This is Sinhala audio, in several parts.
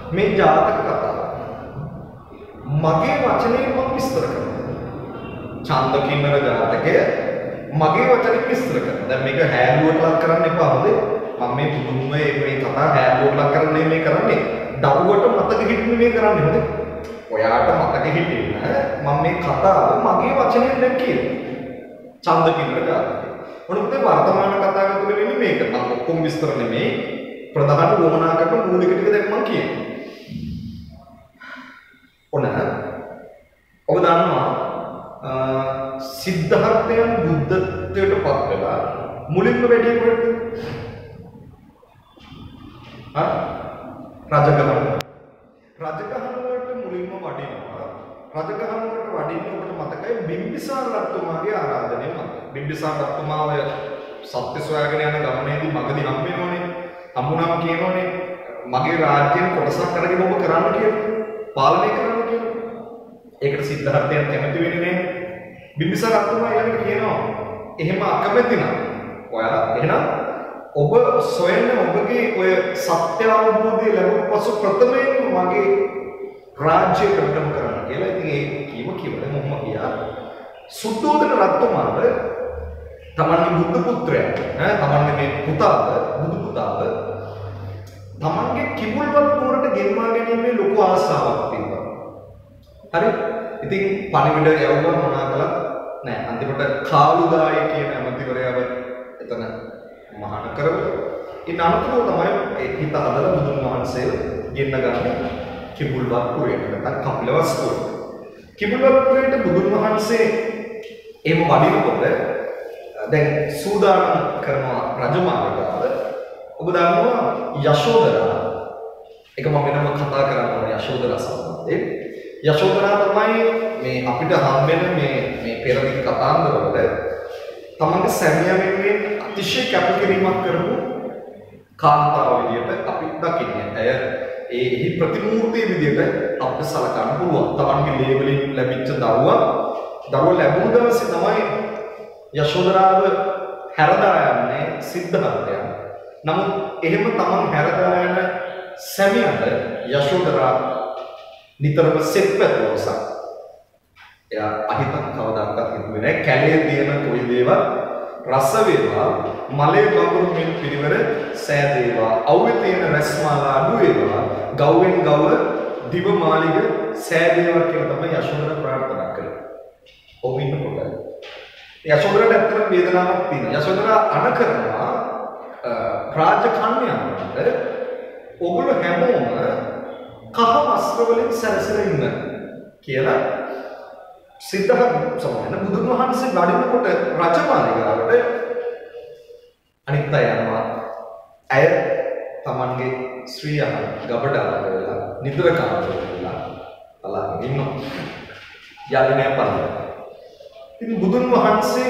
මේ ජාතක කතාව මගේ වචනේ මම විස්තර කරනවා. චන්දකින්නර ජාතකය මගේ වචනේ විස්තර කරනවා. දැන් මේක හැලුවට ලක් කරන්න එපා හොඳේ. මම මේ පුදුම මේ කතා හැලුවට ලක් කරන්නේ මේ කරන්නේ. දරුවට මතක හිටින්න මේ කරන්නේ හොඳේ. ඔයාට මතක හිටින්න මම මේ කතාව මගේ වචනෙන් දැන් කියනවා. චන්දකින්නර ජාතකය. මොනවද වර්තමාන කතාව තුළ වෙන්නේ මේක. මම ඔක්කොම විස්තර නෙමෙයි. ප්‍රධාන වමනා කරන මූලික ටික දැන් මම කියනවා. ඔන්න ඔබ දන්නවා සිද්ධාර්ථයන් බුද්ධත්වයට පත් වෙලා මුලින්ම වැඩි කොහෙද? රජගහන. රජගහන වලට මුලින්ම වඩිනවා. රජගහන වලට වඩින්න ඔබට මතකයි බිම්බිසාර රජතුමාගේ ආරාධනය මත. බිම්බිසාර රජතුමාව සත්‍ය සොයාගෙන යන ගමනේදී මගදී හම් වෙනවනේ. හම්බුනම කියනවනේ මගේ රාජ්‍යයෙන් කොටසක් අරගෙන ඔබ කරන්න කියලා. පාලනය කරන්න කියලා. ඒකට සිද්ධාර්ථයන් කැමති වෙන්නේ නැහැ. බිම්බිසාර රජතුමා ඊළඟට කියනවා එහෙම අකමැති නම් ඔයා එහෙනම් ඔබ සොයන ඔබගේ ඔය සත්‍ය අවබෝධය ලැබුණු පසු ප්‍රථමයෙන්ම මගේ රාජ්‍යය ප්‍රගටම කරන්න කියලා. ඉතින් ඒ කියවල මොහොම ගියා. සුද්ධෝදන රජතුමාට තමන්ගේ බුද්ධ පුත්‍රයා තමන්ගේ මේ පුතාව බුදු පුතාව තමන්ගේ කිඹුල්වත් නුවරට ගෙන්වා ගැනීමේ ලොකු ආසාවක් තිබ්බා. හරි. ඉතින් පණිවිඩ යවුවා මොනා කළත් නෑ. අන්තිමට කාලුදාය කියන ඇමතිවරයාව එතන මහාන කරවලා. ඒ නමතුරු තමයි ඒ හිත හදලා බුදුන් වහන්සේ ගෙන්න ගන්න කිඹුල්වත් නුවරට නැත්නම් කපිලවස්තුව. කිඹුල්වත් නුවරට බුදුන් වහන්සේ එහෙම වඩිනකොට දැන් සූදානම් කරනවා රජමාලිගාව. ඔබ දන්නවා යශෝදරා එක මම වෙනම කතා කරනවා යශෝදරා සම්බන්ධයෙන්. යශෝදරා තමයි මේ අපිට හම් වෙන මේ පෙරදිග කතාන්දරවල තමන්ගේ සැමියා වෙනුවෙන් අතිශය කැපකිරීමක් කරපු කාන්තාව විදියට අපි දකින්නේ. ඇය ඒ ප්‍රතිමූර්තිය විදියට අපිට සලකන්න පුළුවන්. තමන්ගේ ලේබලින් ලැබිච්ච දරුවා ලැබුණු දවසේ තමයි යශෝදරාව හැරදා යන්නේ සිද්ධාර්ථයන්. නමුත් එහෙම තමන් හැරදා යන සැමියාට යශෝදරා නිතරම සෙත් පැතුවසා. එයා අහිතක් කවදාකවත් හිතුවේ නැහැ. කැලේ තියෙන කොයි දේවල් රස වේවා, මලේ බඹරු මෙන් පිරිවර සෑ දේවා, අවුවේ තියෙන රස්මාලා අඩු වේවා, ගව්වෙන් ගව දිව මාලිග සෑ දේවා කියලා තමයි යශෝදරා ප්‍රාර්ථනා කළේ. ඔබ ඉන්නකොට යශෝදරාට ඇත්තටම වේදනාවක් තියෙනවා. යශෝදරා අණ කරනවා රාජකන්‍යාවන්ට ඔගොල්ලෝ හැමෝම කහ වස්ත්‍ර වලින් සැරසෙලා ඉන්න කියලා සිද්ධාර්ථ සමහන බුදුන් වහන්සේ වඩිනකොට රජමාලිගාවට අනිත් අය යනවා. ඇය තමන්ගේ ශ්‍රී අහන ගබඩාවල වෙලා නිතර කාමරේ වෙලා බලාගෙන ඉන්නවා. යන්නේ නැහැ. ඉතින් බුදුන් වහන්සේ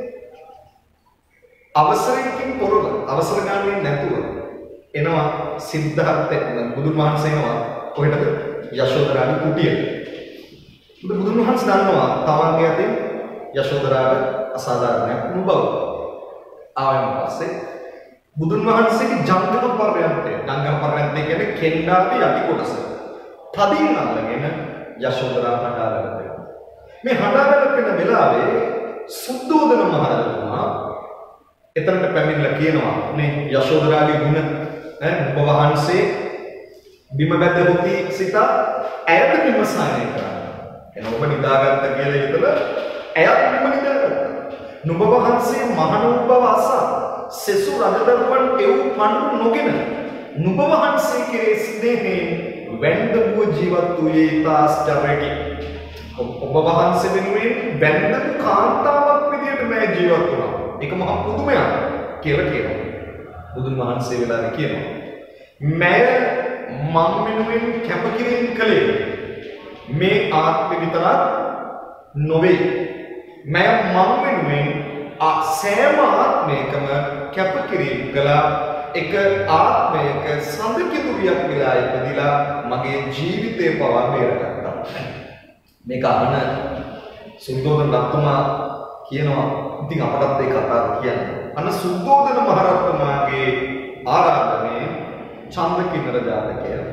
අවසරයකින් තොරව අවසර ගන්නේ නැතුව එනවා සිද්ධාර්ථයෙන්. බුදුන් වහන්සේ එනවා කොහෙටද? යශෝදරාගේ කුටියට. බුදුන් වහන්සේ දන්නවා තමන්ගේ අතින් යශෝදරාගේ අසාධාරණයක් වුණ බව. ආවම පස්සේ බුදුන් වහන්සේගේ ජංගම පර්යන්තය කියන්නේ කෙන්ඩාවේ යටි කොටස තදින් අල්ලගෙන යශෝදරා හඬාගෙන මේ හඬාගෙන වෙන වෙලාවේ සුද්ධෝදන මහරජතුමා එතනට පැමිණලා කියනවා නේ යශෝදරාගේ ගුණ ඔබ වහන්සේ බිම බැද හොති සිත ඇයට විමසානේ කරා. එන ඔබ නිදාගත්ත කියලා හිතලා ඇයත් බිම නිදාගත්තා. නුඹ වහන්සේ මහණ බව අසා සෙසු රජදරුවන් එව් පඬු නොගෙන නුඹ වහන්සේ කෙරේ ස්නේහයෙන් වැන්දබුව ජීවත් වූයේ තාස්චරකි. ඔබ වහන්සේ වෙනුවෙන් වැන්දපු කාන්තාවක් විදියට මම ජීවත් වුණා. ඒක මහා පුදුමයක් කියලා කියනවා. බුදුන් වහන්සේ වෙලාවේ කියනවා මම වෙනුවෙන් කැපකිරීම කළේ මේ ආත්මෙ විතරක් නොවේ. මම වෙනුවෙන් සෑම ආත්මයකම කැපකිරීම කළා. එක ආත්මයක සඳකිඳුරියක් වෙලා ඉපදිලා මගේ ජීවිතේ පවා බේරගත්තා. මේක අහන සුද්ධෝදන රජතුමා කියනවා ඉතින් අපටත් ඒ කතාව කියන්න. අන්න සුද්ධෝදන මහරජතුමාගේ ආරාධනයේ චන්දකින්නර ජාතකය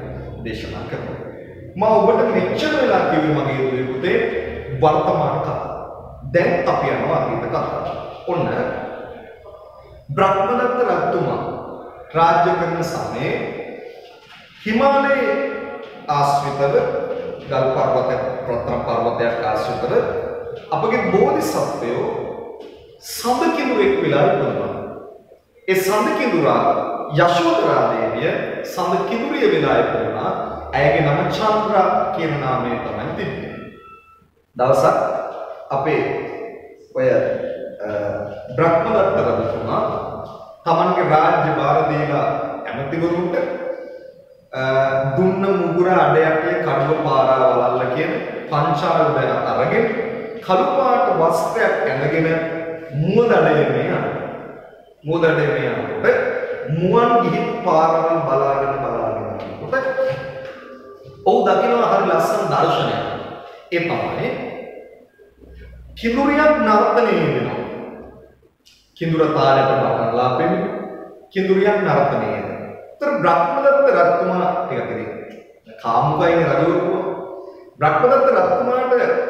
දේශනා කරනවා. මම ඔබට මෙච්චර වෙලා කිව්වේ මගේ දුවේ පුතේ වර්තමාන කතාව. දැන් අපි යනවා අතීත කතාවට. ඔන්න බ්‍රහ්මදත්ත රජතුමා රාජ්‍ය කරන සමයේ හිමාලයේ ආශ්‍රිතව ගල් පර්වතයක් රත්න පර්වතයක් ආශ්‍රිතව අපගේ බෝධිසත්වයෝ සඳ කිඳුරෙක් වෙලා ඉපදුණා. ඒ සඳ කිඳුරා යශෝදරා දේවිය සඳ කිඳුරිය වෙලා ඉපදුණා. ඇයගේ නම චන්ද්‍රා කියන නාමයෙන් තමයි තිබෙන්නේ. දවසක් අපේ ඔය බ්‍රහ්මදත්ත රජතුමා තමන්ගේ රාජ්‍ය භාර දීලා ඇමතිවරුන්ට දුන්න මුගුර අඩයටේ කඩුව පාරා වලල්ල කියන පංචායුධය අරගෙන කළු පාට වස්ත්‍රයක් ඇඳගෙන මුවදඩේම යනවා. මුවදඩේම යනකොට මුවන් ගිහි පාරවල් බලාගෙන යනකොට ඔහු දකිනවා හරි ලස්සන දර්ශනයක්. ඒ තමයි කිඳුරියක් නර්තනය වෙනවා. කිඳුර තාලෙට බහලා පෙන්නේ කිඳුරියක් නර්තනය වෙනවා. ඒතර බ්‍රහ්මදත්ත රජතුමා ටිකක් ඉතින් කාමුකයිනේ රජවරුවා. බ්‍රහ්මදත්ත රජතුමාට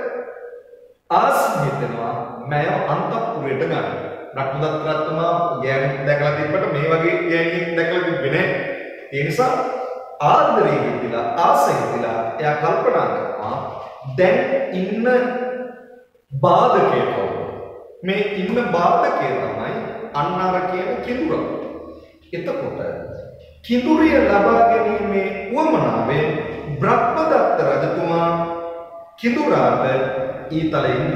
ආසහිතනවා මම අන්තපුරයට ගන්න. බ්‍රහ්මදත්ත රජතුමා ගෑණි දැකලා තිබ්බට මේ වගේ ගෑණියෙක් දැකලා තිබ්බේ නැහැ. ඒ නිසා ආදරේ හිතිලා ආසහිතලා එයා කල්පනා කරනවා දැන් ඉන්න බාධකය කවුද? මේ ඉන්න බාධකය තමයි අන්නාර කියන කිඳුර. එතකොට කිඳුරිය ලබා ගැනීමේ උවමනාවෙන් බ්‍රහ්මදත්ත රජතුමා කිඳුරාට ඊතලයෙන්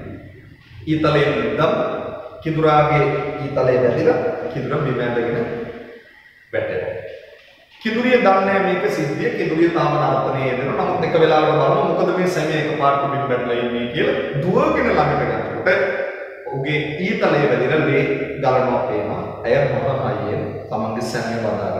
ඉඳන් කිඳුරාගේ ඊතලේ වැදිලා කිඳුර බිම ඇදගෙන වැටෙනවා. කිඳුරිය දන්නේ මේක සිද්ධිය. කිඳුරිය තාම නර්තනයේ යෙදෙනවා. නමුත් එක වෙලාවකට බලනවා මොකද මේ සැමියා එකපාරට බිම වැටලා ඉන්නේ කියලා දුවගෙන ළඟට යනකොට ඔහුගේ ඊතලේ වැදිලා ලේ ගලනවා පේනවා. ඇය මොහොතයියෙන් තමන්ගේ සැමියා බදාගෙන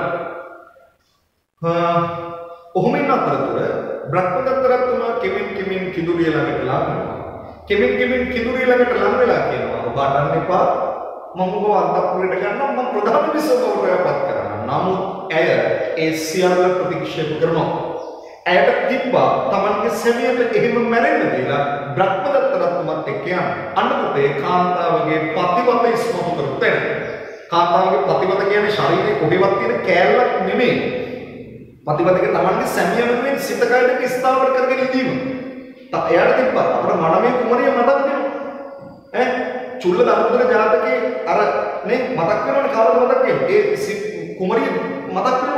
අඬනවා. ඔහොම ඉන්න අතරතුර බ්‍රහ්මදත්ත රජතුමා කෙමින් කිඳුරිය ළඟට ලං වෙනවා. කෙමින් කිඳුරිය ළඟට ලං වෙලා කියනවා ඔබ අඬන්න එපා. මම ඔබ අන්තපුරයට ගන්නම්. මම ප්‍රධාන විශ්වකෝටයපත් කරනවා. නමුත් ඇය ඒ සියල්ල ප්‍රතික්ෂේප කරනවා. ඇයට තිබ්බා තමන්ගේ සැමියාට එහෙම මැරෙන්න දීලා බ්‍රහ්මදත්ත රජතුමාත් එක්ක යන්න. අන්නකොට ඒ කාන්තාවගේ පතිවත ඉස්මතු කරතේ. කාන්තාවගේ පතිවත කියන්නේ ශරීරයේ කොහෙවත් තියෙන කෑල්ලක් නෙමෙයි. පතිවතගේ තමන්ගේ සැමියා වෙනුවෙන් සිත කයක ස්ථාවර කරගෙන ඉඳීම. එයාට තිබ්බා අපේ මනමේ කුමරිය මතක් වෙනවා. චුල්ල දමුද්දර ජාතකයේ අර නේ මතක් වෙනවනේ කවද මතක් වෙන්නේ? ඒ කුමරිය මතක් වෙනවා.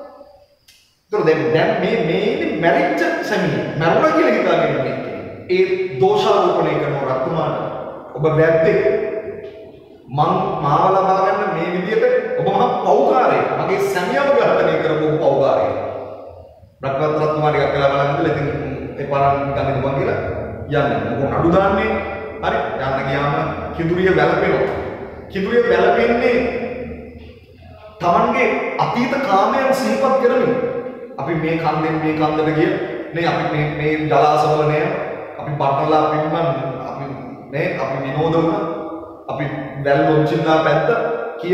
දැන් මේ මැරිච්ච සැමියා මරුණා කියලා හිතාගෙන ඉන්නේ. ඒ දෝෂාරෝපණය කරන රත්තුමාට ඔබ වැද්දේ මං මාව ලබා ගන්න මේ විදියට ඔබ මහා පෞකාරයෙක්. මගේ සැමියාව ඝාතනය කරපු පෞකාරයෙක්. බ්‍රහ්මදත්ත රත්තුමා ටිකක් වෙලා බලන් ඉඳලා ඉතින් ඒ පාරන් ගන්නේ දුබන් කියලා යන්නේ. මොකද අඩු දාන්නේ. හරි යන්න ගියාම කිඳුරිය වැළපෙනවා. කිඳුරිය වැළපෙන්නේ තමන්ගේ අතීත කාමයන් සිහිපත් කරමින්. අපි මේ කන්දෙන් මේ කන්දට ගිය නේ අපි මේ ජලාශවල නේ අපි බටලා පිම්මන් අපි විනෝද වුණා. අපි වැල් ලොච්චින්දා පැත්ත කිය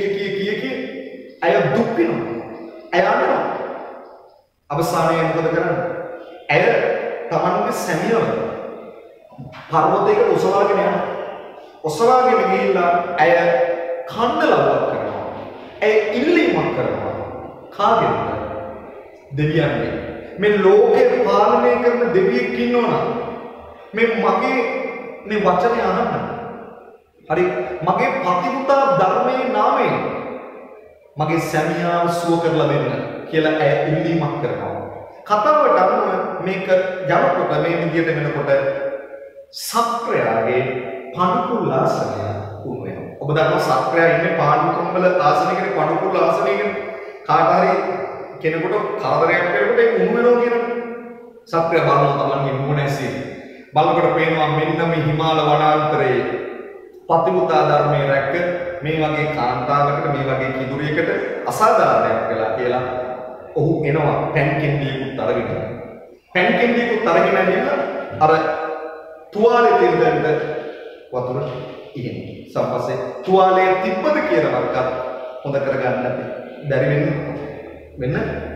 අය දුක් වෙනවා. අය අඬනවා. අවසානයේ මොකද කරන්නේ? ඇය තමන්ගේ සැමියාව පර්වතයකට ඔසවාගෙන යනවා. ඔසවාගෙන ගිහිල්ලා ඇය කන්න ලබක් කරනවා. ඇය ඉල්ලීමක් කරනවා. කාගෙන්ද? දෙවියන්ගේ. මේ ලෝකේ පාලනය කරන දෙවියෙක් ඉන්නවනම් මේ මගේ මේ වචනේ අහන්න. හරි මගේ පතිවුතා ධර්මයේ නාමයෙන් මගේ සැමියාව සුව කරලා දෙන්න කියලා ඇය ඉල්ලීමක් කරනවා. කතාවට අනුව මේක යනකොට මේ විදියට වෙනකොට සක්‍රයාගේ පණුකුල් ආසනය උණු වෙනවා. ඔබ දන්නවා සක්‍රයා ඉන්නේ පාණ්ඩුකම්බල ආසනයකනේ පණුකුල් ආසනයකනේ. කාට හරි කෙනෙකුට කරදරයක් වෙනකොට ඒක උණු වෙනවා කියනවා. සක්‍රයා බලනවා තමන්ගේ නුවණැසී. බලනකොට පේනවා මෙන්න මේ හිමාල වනාන්තරයේ පතිමුතා ධර්මයේ රැක්ක මේ වගේ කාන්තාවකට මේ වගේ කිඳුරියකට අසාධාරණයක් වෙලා කියලා ඔහු එනවා පැන් කෙන්ඩියකුත් අරගෙන. පැන් කෙන්ඩියකුත් අරගෙන ඇවිල්ලා අර තුවාලේ තියන්න වතුර ඉගෙන. සම්පස්සේ තුවාලේ තිබ්බද කියනවත් හොඳ කරගන්න බැරි වෙන්න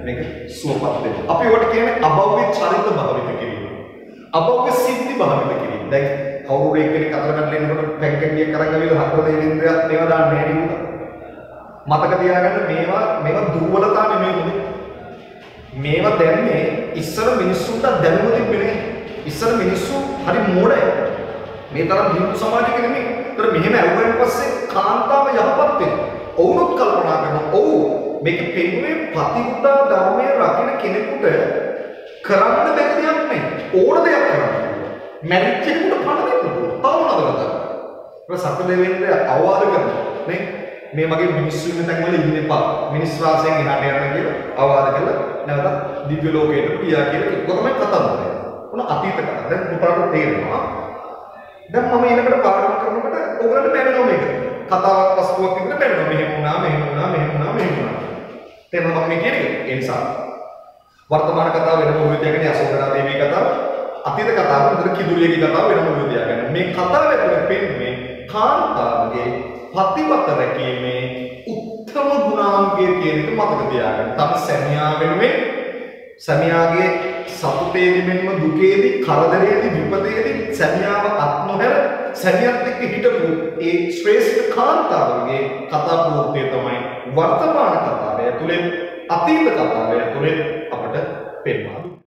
මේක සුවපත් වෙනවා. අපි ඒවට කියන්නේ අභව්‍ය චරිත භාවිත කිරීම. අභව්‍ය සිද්ධි භාවිත කිරීම. දැන් කවුරු එක්කෙනෙක් අතර පැටලෙ ඉන්නකොට පැන්කෙන්ඩියක් කරන් ගවිලා හතර දෙනින්දයක් මේවා දාන්න නැහැ නේද? මතක තියාගන්න මේවා දුර්වලතා නෙමෙයි උනේ. මේවා දැන්නේ ඉස්සර මිනිස්සුන්ට දැනුම තිබෙන්නේ. ඉස්සර මිනිස්සු හරි මෝඩයි. මේ තරම් හිඳු සමාජයක නෙමෙයි. ඒතර මෙහෙම ඇවුවෙන් පස්සේ කාන්තාව යහපත් වෙනවා. ඔවුනොත් කල්පනා කරනවා. ඔව් මේක පෙන්වන්නේ පතිවතා ධර්මයේ රකින්න කෙනෙකුට කරන්න බැරි දෙයක් නෙමෙයි. ඕන දෙයක් කරන්න. මැරිච්ච කෙනෙකුට පණ දෙන්න පුළුවන්. තව මොනවද කරන්නේ? ඒක සත්‍යදේවෙන්ද අවවාද කරනවා. නේ? මේ වගේ මිනිස්සු ඉන්න තැන්වල ඉන්න එපා. මිනිස් වාසයෙන් එහාට යන්න කියලා අවවාද කළා. නැවත දිව්‍ය ලෝකයට ගියා කියලා කිව්වා තමයි කතාව. උන අතීත කතාව. දැන් පුතාට තේරෙනවා. දැන් මම ඊළඟට පාඩම් කරනකොට ඔයගොල්ලන්ට බැරිනවා මේක. කතාවක් පස්කුවක් විතර බැරිනවා. මෙහෙම වුණා. තේරෙනවද මම කියන්නේ? ඒ නිසා වර්තමාන කතාව වෙනම විදියකට යසෝදරා දේවී කතාව, අතීත කතාව විතර කිදුරියගේ කතාව වෙනම විදියකට. මේ කතාව ඇතුලේ පෙන්වන්නේ කාන්තාවගේ පතිවත රැකීමේ උත්තම ගුණාංගය කියන එක මතක තියාගන්න. තමයි සැමියා වෙනුවෙන් සැමියාගේ සතුටේදී මෙන්ම දුකේදී කරදරේදී විපතේදී සැමියාව අත් නොහැර සැමියාත් එක්ක හිටපු ඒ ශ්‍රේෂ්ඨ කාන්තාවගේ කතා ප්‍රවෘත්තිය තමයි වර්තමාන කතාවේ ඇතුලේ අතීත කතාවේ ඇතුලේ අපට පෙන්වන්නේ.